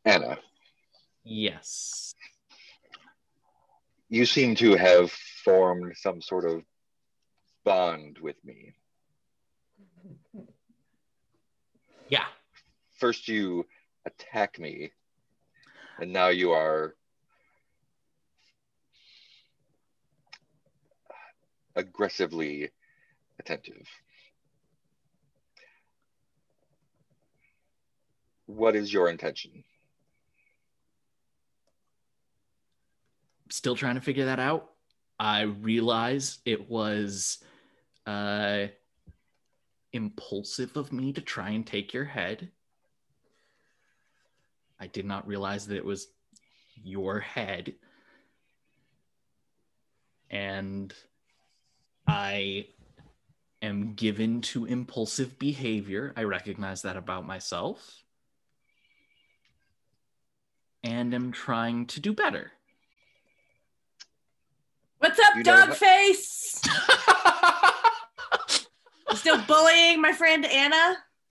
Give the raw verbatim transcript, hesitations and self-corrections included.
Anna, Yes. you seem to have formed some sort of bond with me. Yeah. First you attack me, and now you are aggressively attentive. What is your intention? Still trying to figure that out. I realize it was uh, impulsive of me to try and take your head. I did not realize that it was your head. And I am given to impulsive behavior. I recognize that about myself. And am trying to do better. What's up, You know dog how- face? You still bullying my friend Anna?